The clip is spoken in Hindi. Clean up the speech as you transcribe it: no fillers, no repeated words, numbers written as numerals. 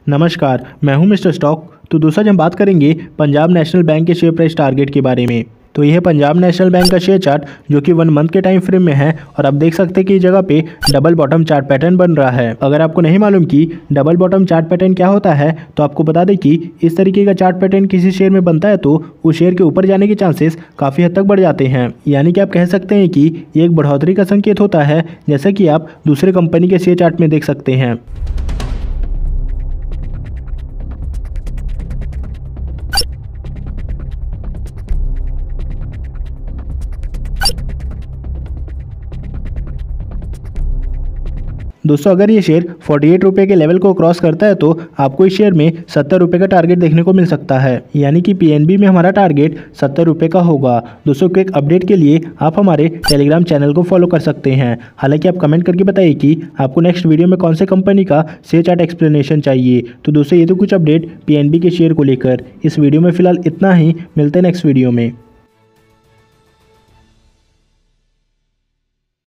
नमस्कार, मैं हूं मिस्टर स्टॉक। तो दोस्तों आज हम बात करेंगे पंजाब नेशनल बैंक के शेयर प्राइस टारगेट के बारे में। तो यह है पंजाब नेशनल बैंक का शेयर चार्ट जो कि 1 मंथ के टाइम फ्रेम में है और आप देख सकते हैं कि इस जगह पे डबल बॉटम चार्ट पैटर्न बन रहा है। अगर आपको नहीं मालूम कि डबल बॉटम चार्ट पैटर्न क्या होता है तो आपको बता दें कि इस तरीके का चार्ट पैटर्न किसी शेयर में बनता है तो उस शेयर के ऊपर जाने के चांसेस काफ़ी हद तक बढ़ जाते हैं। यानी कि आप कह सकते हैं कि ये एक बढ़ोतरी का संकेत होता है, जैसा कि आप दूसरे कंपनी के शेयर चार्ट में देख सकते हैं। दोस्तों अगर ये शेयर 48 रुपये के लेवल को क्रॉस करता है तो आपको इस शेयर में 70 रुपये का टारगेट देखने को मिल सकता है। यानी कि पीएनबी में हमारा टारगेट 70 रुपये का होगा। दोस्तों क्विक अपडेट के लिए आप हमारे टेलीग्राम चैनल को फॉलो कर सकते हैं। हालांकि आप कमेंट करके बताइए कि आपको नेक्स्ट वीडियो में कौन से कंपनी का शेयर चार्ट एक्सप्लेनेशन चाहिए। तो दोस्तों ये तो कुछ अपडेट पीएनबी के शेयर को लेकर। इस वीडियो में फिलहाल इतना ही, मिलते हैं नेक्स्ट वीडियो में।